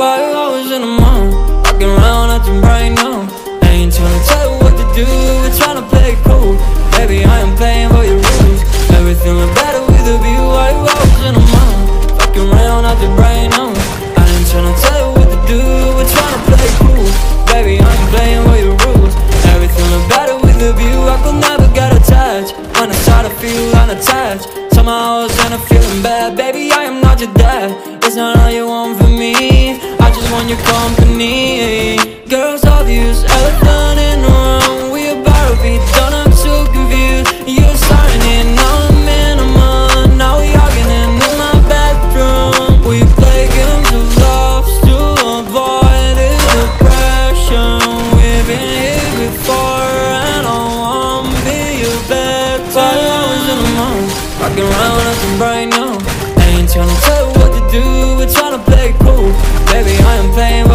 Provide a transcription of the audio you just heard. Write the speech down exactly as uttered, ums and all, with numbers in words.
Why you always in the mood? Walking around acting right now. I ain't tryna tell you what to do, we're tryna play it cool. Baby, I am playing by your rules. Everything look better with a view. Why you always in the mood? Walking around acting right now. I ain't tryna tell you what to do, we're tryna play it cool. Baby, I am playing by your rules. Everything look better with a view. I could never get attached when I start to feel unattached. Somehow I was in a feeling bad. Baby, I am not your dad. It's not all you want from me, I just want your company. Girls obvious, elephant in the room. We about to be done, I'm so confused. You're starting it, now I'm in a month. Now we arguing in my bedroom. We play games of love to avoid the depression. We've been here before and I wanna be your bed. Why you always in the mood? Walking around acting bright now. I ain't tryna tell you what to do, we're tryna play it cool. Baby, I am playing